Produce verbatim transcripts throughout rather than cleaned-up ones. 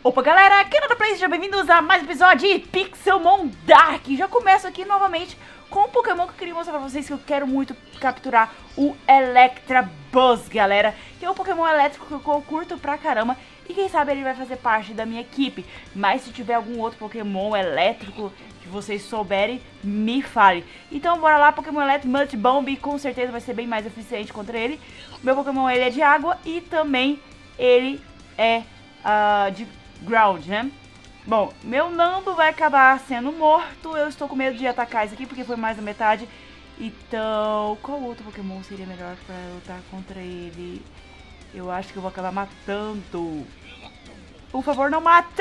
Opa galera, aqui no Play, sejam bem-vindos a mais um episódio de Pixelmon Dark. Já começo aqui novamente com um Pokémon que eu queria mostrar pra vocês, que eu quero muito capturar, o Electabuzz, galera. Que é um Pokémon elétrico que eu curto pra caramba e quem sabe ele vai fazer parte da minha equipe. Mas se tiver algum outro Pokémon elétrico que vocês souberem, me fale. Então bora lá, Pokémon elétrico Multi Bomb, com certeza vai ser bem mais eficiente contra ele. O meu Pokémon ele é de água e também ele é uh, de ground, né? Bom, meu Nando vai acabar sendo morto. Eu estou com medo de atacar isso aqui porque foi mais da metade. Então, qual outro Pokémon seria melhor pra lutar contra ele? Eu acho que eu vou acabar matando. Por favor, não mate!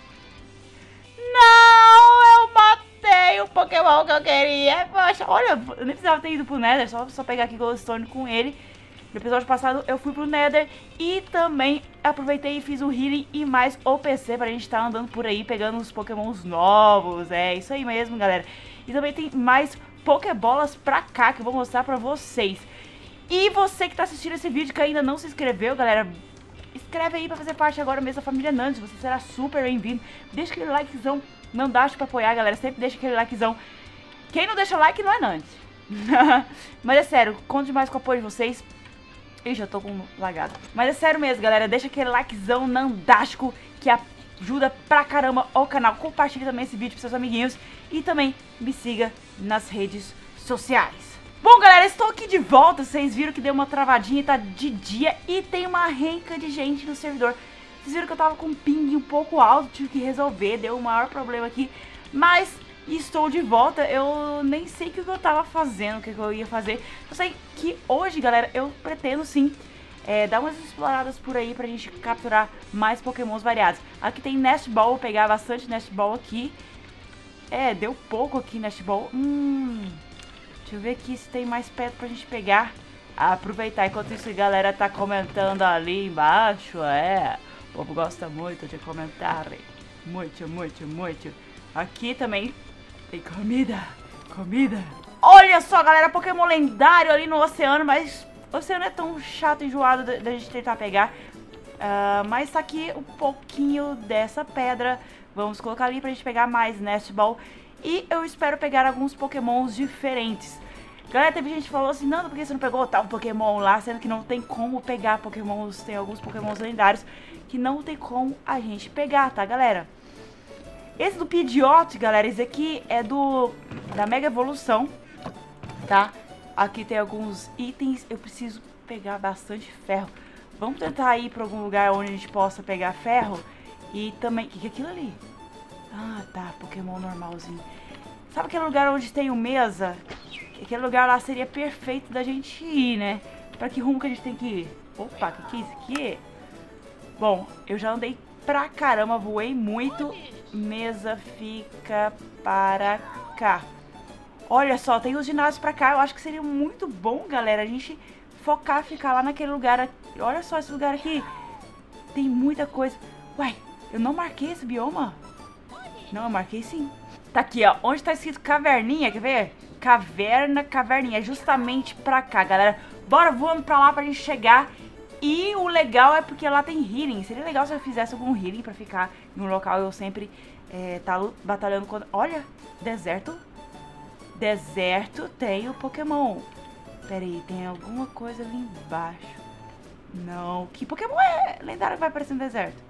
Não, eu matei o Pokémon que eu queria. Poxa, olha, eu nem precisava ter ido pro Nether, só, só pegar aqui Glowstone com ele. No episódio passado eu fui pro Nether e também aproveitei e fiz o healing e mais O P C pra gente estar andando por aí pegando os Pokémons novos. É isso aí mesmo, galera. E também tem mais Pokébolas pra cá que eu vou mostrar pra vocês. E você que tá assistindo esse vídeo que ainda não se inscreveu, galera, inscreve aí pra fazer parte agora mesmo da família Nantes. Você será super bem-vindo. Deixa aquele likezão, não dá pra apoiar, galera. Sempre deixa aquele likezão. Quem não deixa like não é Nantes. Mas é sério, conto demais com o apoio de vocês. Ih, já tô com lagado. Mas é sério mesmo, galera. Deixa aquele likezão nandástico que ajuda pra caramba o canal. Compartilhe também esse vídeo pros seus amiguinhos. E também me siga nas redes sociais. Bom, galera, estou aqui de volta. Vocês viram que deu uma travadinha e tá de dia. E tem uma renca de gente no servidor. Vocês viram que eu tava com um ping um pouco alto. Tive que resolver. Deu o maior problema aqui. Mas estou de volta. Eu nem sei o que eu tava fazendo, o que eu ia fazer. Eu sei que hoje, galera, eu pretendo sim é, dar umas exploradas por aí pra gente capturar mais Pokémons variados. Aqui tem Nest Ball, vou pegar bastante Nest Ball aqui. É, deu pouco aqui Nest Ball. Hum, deixa eu ver aqui se tem mais perto pra gente pegar. Aproveitar enquanto isso a galera tá comentando ali embaixo. É, o povo gosta muito de comentar. Muito, muito, muito. Aqui também tem comida, comida. Olha só, galera, Pokémon lendário ali no oceano, mas o oceano é tão chato e enjoado da, da gente tentar pegar. Uh, mas tá aqui um pouquinho dessa pedra. Vamos colocar ali pra gente pegar mais Nest Ball. E eu espero pegar alguns Pokémons diferentes. Galera, teve gente que falou assim, Nando, por que você não pegou tal Pokémon lá? Sendo que não tem como pegar Pokémons, tem alguns Pokémons lendários que não tem como a gente pegar, tá, galera? Esse do Pidgeot, galera, esse aqui é do da Mega Evolução, tá? Aqui tem alguns itens, eu preciso pegar bastante ferro. Vamos tentar ir pra algum lugar onde a gente possa pegar ferro. E também, o que, que é aquilo ali? Ah, tá, Pokémon normalzinho. Sabe aquele lugar onde tem o mesa? Aquele lugar lá seria perfeito da gente ir, né? Pra que rumo que a gente tem que ir? Opa, o que, que é isso aqui? Bom, eu já andei pra caramba, voei muito. Mesa fica para cá. Olha só, tem os ginásios pra cá. Eu acho que seria muito bom, galera, a gente focar, ficar lá naquele lugar. Olha só esse lugar aqui. Tem muita coisa. Uai, eu não marquei esse bioma? Não, eu marquei sim. Tá aqui, ó, onde tá escrito caverninha, quer ver? Caverna, caverninha, é justamente pra cá, galera. Bora voando pra lá pra gente chegar. E o legal é porque lá tem healing. Seria legal se eu fizesse algum healing pra ficar no local eu sempre é, tá batalhando contra... Olha, deserto. Deserto tem o Pokémon. Pera aí, tem alguma coisa ali embaixo. Não, que Pokémon é lendário que vai aparecer no deserto?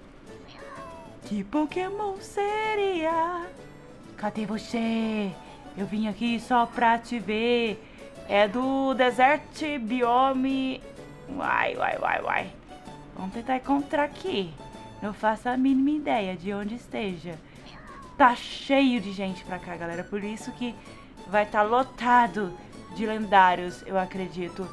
Que Pokémon seria? Cadê você? Eu vim aqui só pra te ver. É do Desert Biome... Uai, uai, uai, uai. Vamos tentar encontrar aqui. Não faço a mínima ideia de onde esteja. Tá cheio de gente pra cá, galera. Por isso que vai estar lotado de lendários, eu acredito.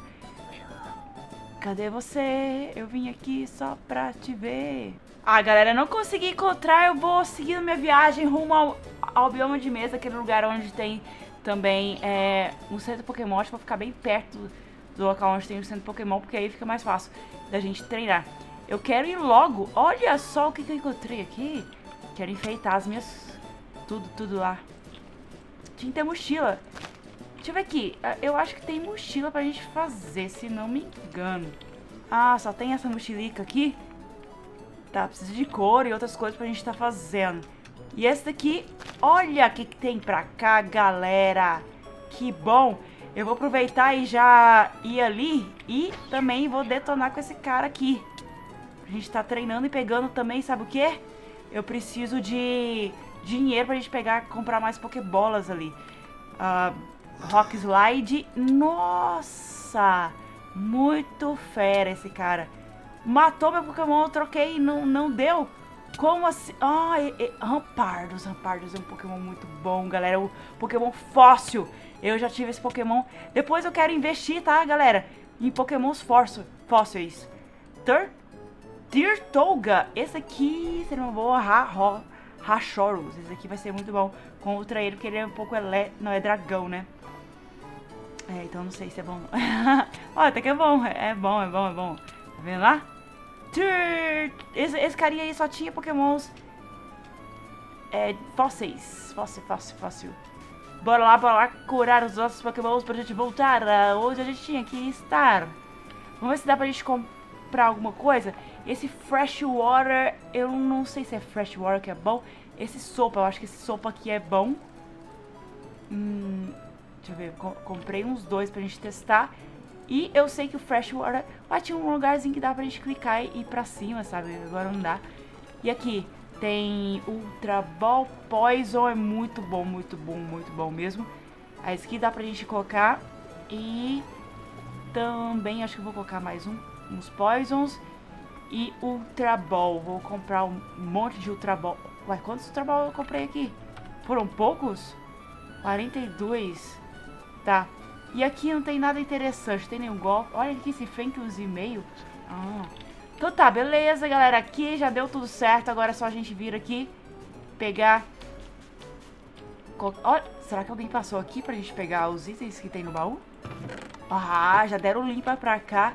Cadê você? Eu vim aqui só pra te ver. Ah, galera, não consegui encontrar. Eu vou seguindo minha viagem rumo ao, ao bioma de mesa, aquele lugar onde tem também é, um centro Pokémon. Acho que vou ficar bem perto do local onde tem o centro Pokémon, porque aí fica mais fácil da gente treinar. Eu quero ir logo. Olha só o que, que eu encontrei aqui. Quero enfeitar as minhas... Tudo, tudo lá. Tinha que ter mochila. Deixa eu ver aqui. Eu acho que tem mochila pra gente fazer, se não me engano. Ah, só tem essa mochilica aqui. Tá, precisa de couro e outras coisas pra gente tá fazendo. E esse daqui, olha o que, que tem pra cá, galera. Que bom. Eu vou aproveitar e já ir ali e também vou detonar com esse cara aqui. A gente tá treinando e pegando também, sabe o quê? Eu preciso de dinheiro pra gente pegar, comprar mais pokebolas ali. Uh, Rock Slide. Nossa! Muito fera esse cara. Matou meu Pokémon, eu troquei e não, não deu. Como assim? Ah, e, e, Rampardos. Rampardos é um Pokémon muito bom, galera. O Pokémon fóssil. Eu já tive esse Pokémon. Depois eu quero investir, tá, galera? Em Pokémons fósseis. Tur Tirtouga. Esse aqui seria uma boa. Rachorus. Esse aqui vai ser muito bom contra ele, porque ele é um pouco... Ele... Não, é dragão, né? É, então não sei se é bom. Olha, até que é bom. É bom, é bom, é bom. Tá vendo lá? Esse, esse carinha aí só tinha Pokémons é, fósseis. Fóssil, fóssil, fóssil. Bora lá, bora lá curar os nossos Pokémons pra gente voltar uh, onde a gente tinha que estar. Vamos ver se dá pra gente comprar alguma coisa. Esse Fresh Water, eu não sei se é Fresh Water que é bom. Esse sopa, eu acho que esse sopa aqui é bom. Hum, deixa eu ver, com, comprei uns dois pra gente testar. E eu sei que o Fresh Water... Ah, tinha um lugarzinho que dá pra gente clicar e ir pra cima, sabe? Agora não dá. E aqui tem Ultra Ball Poison. É muito bom, muito bom, muito bom mesmo. Aí esse aqui dá pra gente colocar. E também acho que eu vou colocar mais um, uns Poisons. E Ultra Ball. Vou comprar um monte de Ultra Ball. Ué, quantos Ultra Ball eu comprei aqui? Foram poucos? quarenta e dois. Tá. E aqui não tem nada interessante, tem nenhum golpe. Olha aqui esse Franklin e meio. Ah. Então tá, beleza, galera. Aqui já deu tudo certo. Agora é só a gente vir aqui, pegar... Olha, será que alguém passou aqui pra gente pegar os itens que tem no baú? Ah, já deram limpa pra cá.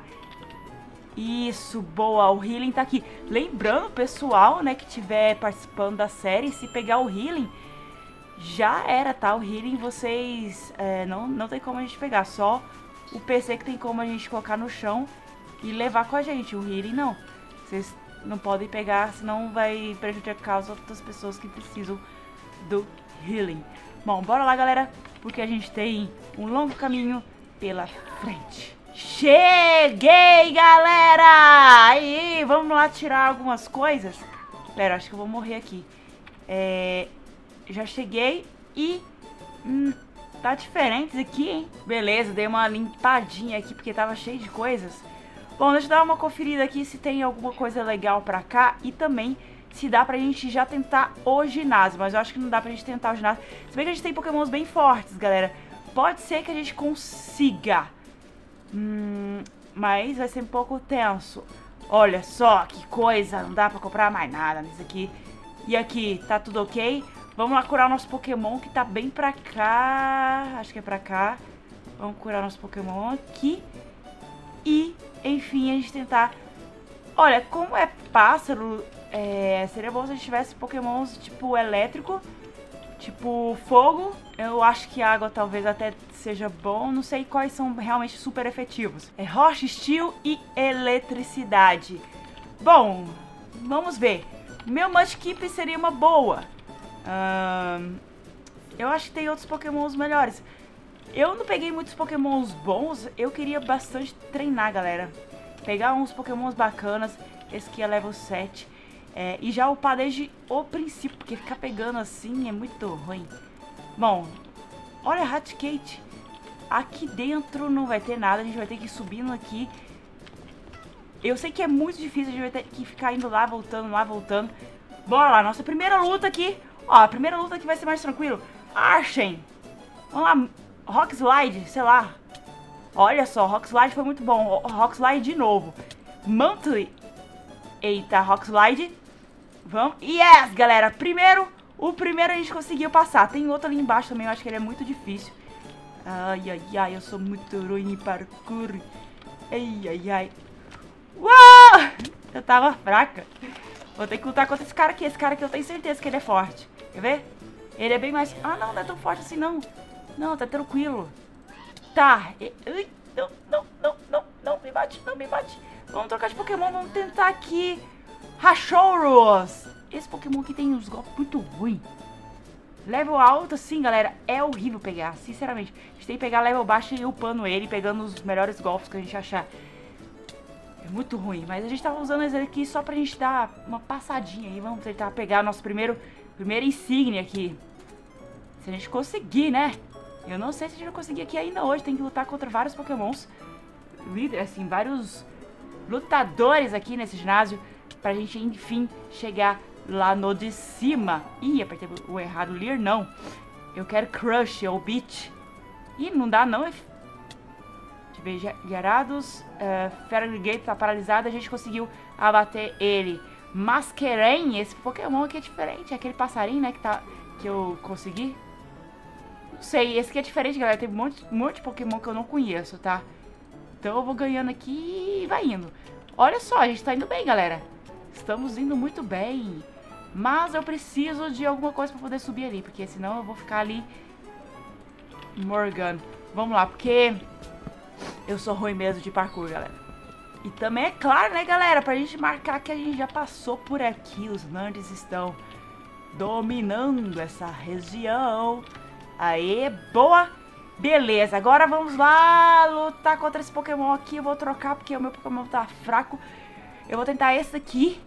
Isso, boa. O healing tá aqui. Lembrando, pessoal, né, que tiver participando da série, se pegar o healing... Já era, tá? O healing vocês é, não, não tem como a gente pegar. Só o P C que tem como a gente colocar no chão e levar com a gente. O healing não. Vocês não podem pegar, senão vai prejudicar as outras pessoas que precisam do healing. Bom, bora lá, galera, porque a gente tem um longo caminho pela frente. Cheguei, galera! Aí, vamos lá tirar algumas coisas. Pera, acho que eu vou morrer aqui. É... Já cheguei e hum, tá diferente aqui, hein? Beleza, dei uma limpadinha aqui porque tava cheio de coisas. Bom, deixa eu dar uma conferida aqui se tem alguma coisa legal pra cá e também se dá pra gente já tentar o ginásio. Mas eu acho que não dá pra gente tentar o ginásio. Se bem que a gente tem pokémons bem fortes, galera. Pode ser que a gente consiga. Hum, mas vai ser um pouco tenso. Olha só que coisa, não dá pra comprar mais nada nisso aqui. E aqui, tá tudo ok? Vamos lá curar o nosso Pokémon que tá bem pra cá. Acho que é pra cá. Vamos curar nosso Pokémon aqui. E, enfim, a gente tentar... Olha, como é pássaro, é... seria bom se a gente tivesse Pokémons tipo elétrico, tipo fogo. Eu acho que água talvez até seja bom. Não sei quais são realmente super efetivos. É rocha, steel e eletricidade. Bom, vamos ver. Meu Mudkip seria uma boa. Um, eu acho que tem outros pokémons melhores. Eu não peguei muitos pokémons bons. Eu queria bastante treinar, galera. Pegar uns pokémons bacanas. Esse aqui é level sete. É, e já upar desde o princípio, porque ficar pegando assim é muito ruim. Bom, olha a Raticate. Aqui dentro não vai ter nada. A gente vai ter que ir subindo aqui. Eu sei que é muito difícil. A gente vai ter que ficar indo lá, voltando, lá, voltando. Bora lá, nossa primeira luta aqui. Ó, a primeira luta aqui vai ser mais tranquilo. Arshen. Vamos lá. Rock Slide, sei lá. Olha só, Rock Slide foi muito bom. Rock Slide de novo. Monthly. Eita, Rock Slide. Vamos. Yes, galera. Primeiro, o primeiro a gente conseguiu passar. Tem outro ali embaixo também, eu acho que ele é muito difícil. Ai, ai, ai, eu sou muito ruim em parkour. Ai, ai, ai. Uau! Eu tava fraca. Vou ter que lutar contra esse cara aqui. Esse cara aqui eu tenho certeza que ele é forte. Quer ver? Ele é bem mais... Ah, não, não é tão forte assim, não. Não, tá tranquilo. Tá. Ui, não, não, não, não, não me bate, não me bate. Vamos trocar de Pokémon, vamos tentar aqui. Hachoros. Esse Pokémon aqui tem uns golpes muito ruins. Level alto, assim, galera, é horrível pegar, sinceramente. A gente tem que pegar level baixo e upando ele, pegando os melhores golpes que a gente achar. É muito ruim, mas a gente tava usando esse aqui só pra gente dar uma passadinha aí. Vamos tentar pegar nosso primeiro, primeiro insígnia aqui. Se a gente conseguir, né? Eu não sei se a gente vai conseguir aqui ainda hoje. Tem que lutar contra vários Pokémons. Líder, assim, vários lutadores aqui nesse ginásio. Pra gente, enfim, chegar lá no de cima. Ih, apertei o errado. Leer, não. Eu quero Crush ou Beat. Ih, não dá, não. Deixa eu ver. Gerados. Uh, Feraligatr tá paralisado. A gente conseguiu abater ele. Masquerain. Esse Pokémon aqui é diferente. É aquele passarinho, né, que, tá, que eu consegui. Não sei. Esse aqui é diferente, galera. Tem um monte, um monte de Pokémon que eu não conheço, tá? Então eu vou ganhando aqui e vai indo. Olha só, a gente tá indo bem, galera. Estamos indo muito bem. Mas eu preciso de alguma coisa pra poder subir ali. Porque senão eu vou ficar ali morgando. Vamos lá, porque eu sou ruim mesmo de parkour, galera. E também é claro, né, galera, pra gente marcar que a gente já passou por aqui. Os Nandes estão dominando essa região. Aê, boa. Beleza, agora vamos lá lutar contra esse Pokémon aqui. Eu vou trocar porque o meu Pokémon tá fraco. Eu vou tentar esse aqui.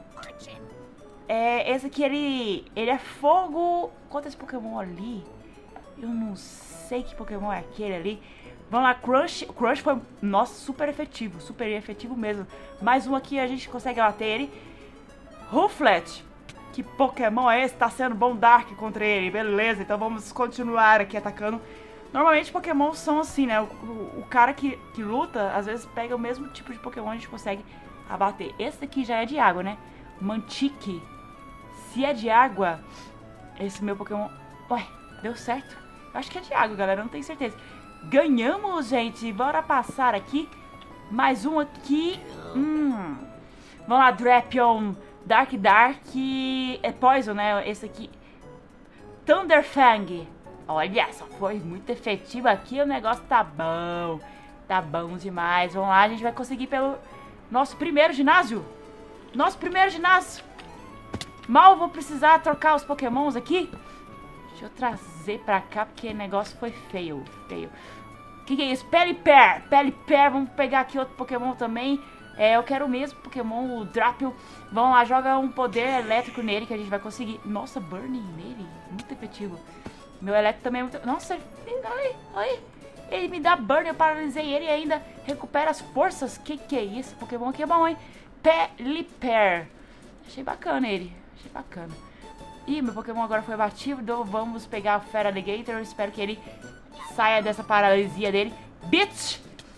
É, esse aqui, ele, ele é fogo. Contra esse Pokémon ali, eu não sei que Pokémon é aquele ali. Vamos lá, Crush. Crush foi, nossa, super efetivo. Super efetivo mesmo. Mais um aqui, a gente consegue bater ele. Rufflet. Que Pokémon é esse? Tá sendo bom Dark contra ele. Beleza, então vamos continuar aqui atacando. Normalmente Pokémon são assim, né? O, o, o cara que, que luta, às vezes pega o mesmo tipo de Pokémon e a gente consegue abater. Esse aqui já é de água, né? Mantique. Se é de água, esse meu Pokémon... Ué, deu certo? Eu acho que é de água, galera, eu não tenho certeza. Ganhamos, gente. Bora passar aqui. Mais um aqui. Hum. Vamos lá, Drapion. Dark Dark. É Poison, né? Esse aqui. Thunderfang. Olha, só foi muito efetivo aqui. O negócio tá bom. Tá bom demais. Vamos lá, a gente vai conseguir pelo nosso primeiro ginásio. Nosso primeiro ginásio. Mal vou precisar trocar os Pokémons aqui. Deixa eu trazer pra cá, porque o negócio foi feio. Feio. O que, que é isso? Pelipper. Pelipper. Vamos pegar aqui outro Pokémon também. É, eu quero o mesmo Pokémon, o Drapion. Vamos lá, joga um poder elétrico nele que a gente vai conseguir. Nossa, Burning nele. Muito efetivo. Meu elétrico também é muito... Nossa, olha aí. Ele me dá Burn, eu paralisei ele e ainda recupera as forças. Que que é isso? Pokémon aqui é bom, hein? Pelipper. Achei bacana ele. Achei bacana. Ih, meu Pokémon agora foi abatido. Então vamos pegar o Feraligatr. Eu espero que ele saia dessa paralisia dele. Bitch!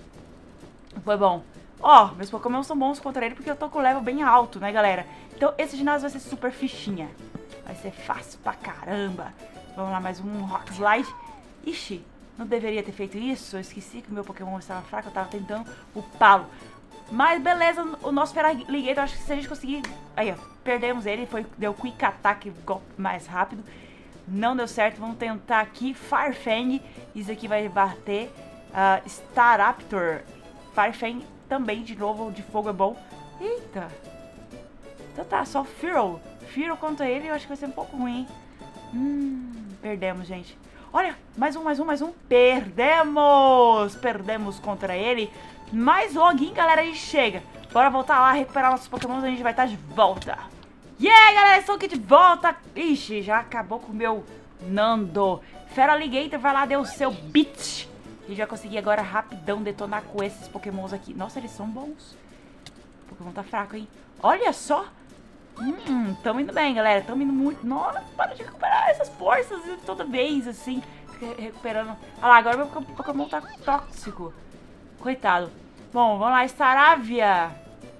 Foi bom. Ó, meus Pokémon são bons contra ele porque eu tô com o level bem alto, né, galera? Então esse ginásio vai ser super fichinha. Vai ser fácil pra caramba. Vamos lá, mais um Rock Slide. Ixi, não deveria ter feito isso. Eu esqueci que o meu Pokémon estava fraco. Eu tava tentando upá-lo. Mas beleza, o nosso Feraligatr, acho que se a gente conseguir... Aí, ó, perdemos ele. Foi, deu Quick Attack, golpe mais rápido. Não deu certo. Vamos tentar aqui. Firefang. Isso aqui vai bater. Uh, Staraptor. Firefang também, de novo, de fogo é bom. Eita. Então tá, só Fearow. Fearow contra ele, eu acho que vai ser um pouco ruim, hein? Hum, perdemos, gente. Olha, mais um, mais um, mais um. Perdemos! Perdemos contra ele. Mais login, galera, a gente chega. Bora voltar lá, recuperar nossos Pokémon, a gente vai estar de volta. Yeah, galera, estou aqui de volta. Ixi, já acabou com o meu Nando. Feraligatr vai lá, deu o seu beat. A gente vai conseguir agora rapidão detonar com esses Pokémons aqui. Nossa, eles são bons. O Pokémon tá fraco, hein? Olha só. Hum, tamo indo bem, galera. Tamo indo muito... Nossa, para de recuperar essas forças toda vez, assim. Fica recuperando. Olha lá, agora meu Pokémon tá tóxico. Coitado. Bom, vamos lá. Staravia.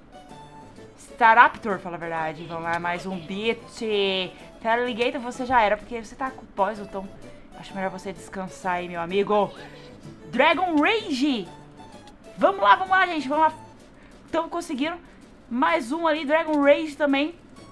Staraptor, fala a verdade. Vamos lá, mais um beat. Feraligatr, você já era, porque você tá com Poison, então acho melhor você descansar aí, meu amigo. Dragon Rage. Vamos lá, vamos lá, gente. Vamos lá. Estamos conseguindo. Mais um ali, Dragon Rage também.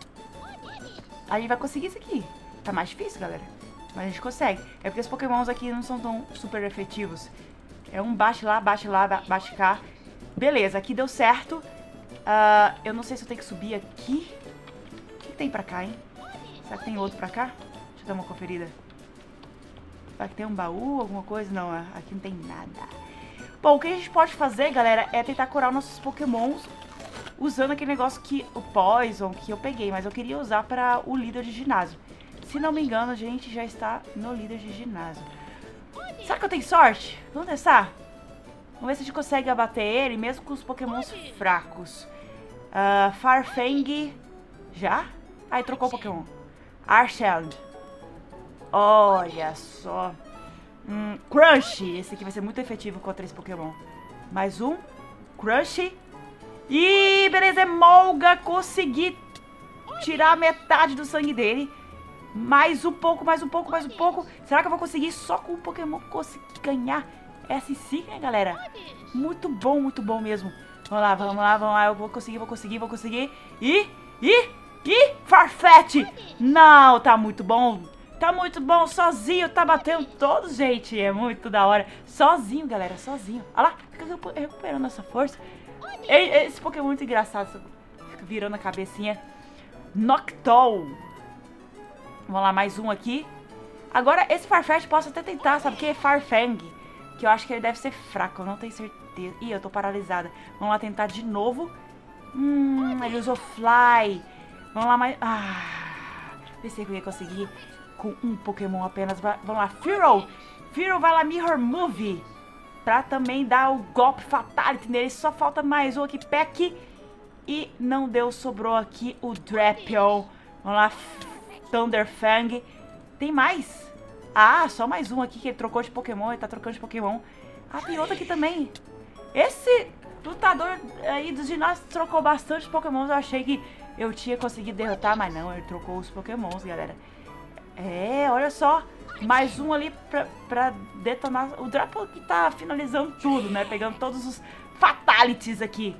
A gente vai conseguir isso aqui. Tá mais difícil, galera. Mas a gente consegue. É porque os Pokémons aqui não são tão super efetivos. É um baixe lá, baixe lá, baixe cá. Beleza, aqui deu certo. Uh, eu não sei se eu tenho que subir aqui. O que tem pra cá, hein? Será que tem outro pra cá? Deixa eu dar uma conferida. Será que tem um baú, alguma coisa? Não, aqui não tem nada. Bom, o que a gente pode fazer, galera, é tentar curar nossos pokémons usando aquele negócio que... o Poison que eu peguei, mas eu queria usar para o líder de ginásio. Se não me engano, a gente já está no líder de ginásio. Será que eu tenho sorte? Vamos testar? Vamos ver se a gente consegue abater ele, mesmo com os pokémons fracos. Uh, Farfang... Já? Aí, trocou o pokémon. Arsheld. Olha só. Hum, Crush. Esse aqui vai ser muito efetivo contra esse Pokémon. Mais um. Crush. E beleza, Emolga. Consegui tirar metade do sangue dele. Mais um pouco, mais um pouco, mais um pouco. Será que eu vou conseguir só com o Pokémon conseguir ganhar essa insígnia, galera? Muito bom, muito bom mesmo. Vamos lá, vamos lá, vamos lá. Eu vou conseguir, vou conseguir, vou conseguir. E, e, e, Farfetch. Não, tá muito bom. Tá muito bom, sozinho, tá batendo todos, gente. É muito da hora. Sozinho, galera, sozinho. Olha lá, fica recuperando essa força. Esse Pokémon é muito engraçado. Fica virando a cabecinha. Noctowl. Vamos lá, mais um aqui. Agora, esse Farfetch posso até tentar, sabe o que? Farfang. Que eu acho que ele deve ser fraco, eu não tenho certeza. Ih, eu tô paralisada. Vamos lá tentar de novo. Hum, ele usou Fly. Vamos lá, mais... Ah, pensei que eu ia conseguir com um Pokémon apenas. Vamos lá, Fearow. Fearow vai lá, Mirror Move. Pra também dar o golpe Fatality nele. Só falta mais um aqui, Peck. E não deu, sobrou aqui o Drapion. Vamos lá, Thunderfang. Tem mais? Ah, só mais um aqui que ele trocou de Pokémon. Ele tá trocando de Pokémon. Ah, tem outro aqui também. Esse lutador aí dos ginásios trocou bastante Pokémons. Eu achei que eu tinha conseguido derrotar, mas não, ele trocou os Pokémons, galera. É, olha só. Mais um ali pra, pra detonar. O Drapion que tá finalizando tudo, né? Pegando todos os Fatalities aqui.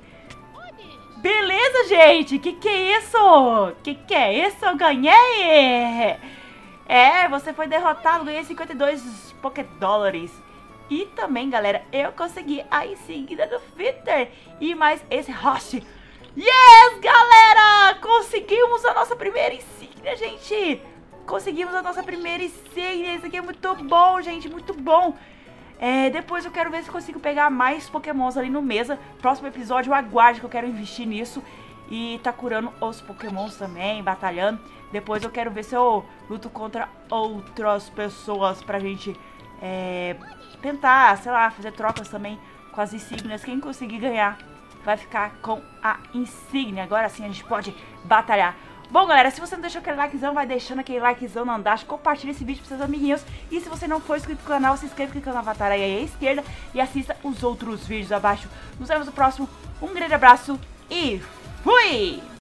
Beleza, gente. Que que é isso? Que que é isso? Eu ganhei! É, você foi derrotado. Ganhei cinquenta e dois Pokédólares. E também, galera, eu consegui a insígnia do Fitter. E mais esse host. Yes, galera! Conseguimos a nossa primeira insígnia, gente. Conseguimos a nossa primeira insígnia. Isso aqui é muito bom, gente. Muito bom. É, depois eu quero ver se consigo pegar mais Pokémons ali no mesa. Próximo episódio, aguarde que eu quero investir nisso. E tá curando os Pokémons também, batalhando. Depois eu quero ver se eu luto contra outras pessoas pra gente é, tentar, sei lá, fazer trocas também com as insígnias. Quem conseguir ganhar vai ficar com a insígnia. Agora sim a gente pode batalhar. Bom, galera, se você não deixou aquele likezão, vai deixando aquele likezão no andaço, compartilha esse vídeo com seus amiguinhos. E se você não for inscrito no canal, se inscreva clicando na avatar aí à esquerda e assista os outros vídeos abaixo. Nos vemos no próximo. Um grande abraço e fui!